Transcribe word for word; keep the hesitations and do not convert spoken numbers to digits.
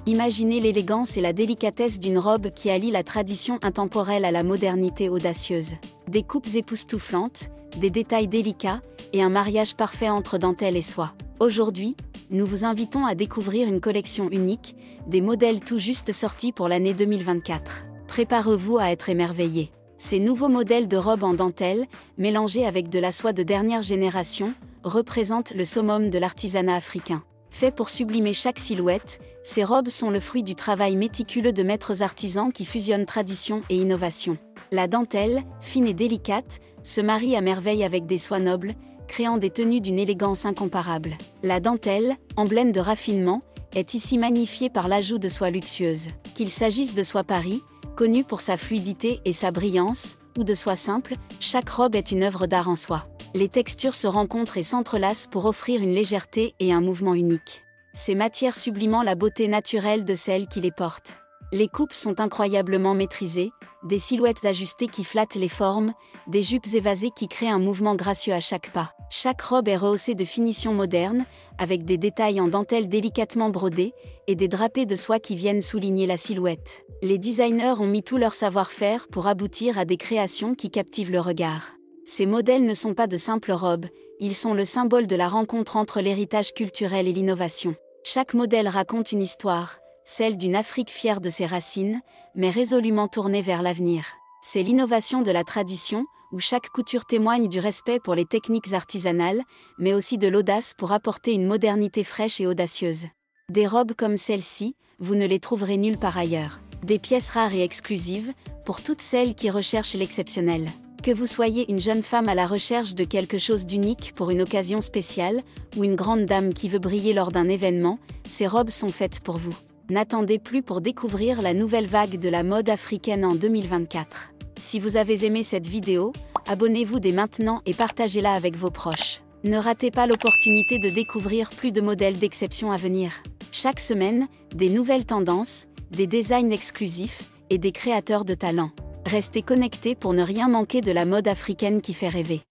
Imaginez l'élégance et la délicatesse d'une robe qui allie la tradition intemporelle à la modernité audacieuse. Des coupes époustouflantes, des détails délicats, et un mariage parfait entre dentelle et soie. Aujourd'hui, nous vous invitons à découvrir une collection unique, des modèles tout juste sortis pour l'année deux mille vingt-quatre. Préparez-vous à être émerveillés. Ces nouveaux modèles de robes en dentelle, mélangés avec de la soie de dernière génération, représentent le summum de l'artisanat africain. Faits pour sublimer chaque silhouette, ces robes sont le fruit du travail méticuleux de maîtres artisans qui fusionnent tradition et innovation. La dentelle, fine et délicate, se marie à merveille avec des soies nobles, créant des tenues d'une élégance incomparable. La dentelle, emblème de raffinement, est ici magnifiée par l'ajout de soies luxueuses. Qu'il s'agisse de soie Paris, connue pour sa fluidité et sa brillance, ou de soie simple, chaque robe est une œuvre d'art en soi. Les textures se rencontrent et s'entrelacent pour offrir une légèreté et un mouvement unique. Ces matières sublimant la beauté naturelle de celles qui les portent. Les coupes sont incroyablement maîtrisées, des silhouettes ajustées qui flattent les formes, des jupes évasées qui créent un mouvement gracieux à chaque pas. Chaque robe est rehaussée de finitions modernes, avec des détails en dentelle délicatement brodés, et des drapés de soie qui viennent souligner la silhouette. Les designers ont mis tout leur savoir-faire pour aboutir à des créations qui captivent le regard. Ces modèles ne sont pas de simples robes, ils sont le symbole de la rencontre entre l'héritage culturel et l'innovation. Chaque modèle raconte une histoire, celle d'une Afrique fière de ses racines, mais résolument tournée vers l'avenir. C'est l'innovation de la tradition, où chaque couture témoigne du respect pour les techniques artisanales, mais aussi de l'audace pour apporter une modernité fraîche et audacieuse. Des robes comme celle-ci, vous ne les trouverez nulle part ailleurs. Des pièces rares et exclusives, pour toutes celles qui recherchent l'exceptionnel. Que vous soyez une jeune femme à la recherche de quelque chose d'unique pour une occasion spéciale, ou une grande dame qui veut briller lors d'un événement, ces robes sont faites pour vous. N'attendez plus pour découvrir la nouvelle vague de la mode africaine en deux mille vingt-quatre. Si vous avez aimé cette vidéo, abonnez-vous dès maintenant et partagez-la avec vos proches. Ne ratez pas l'opportunité de découvrir plus de modèles d'exception à venir. Chaque semaine, des nouvelles tendances, des designs exclusifs et des créateurs de talent. Restez connectés pour ne rien manquer de la mode africaine qui fait rêver.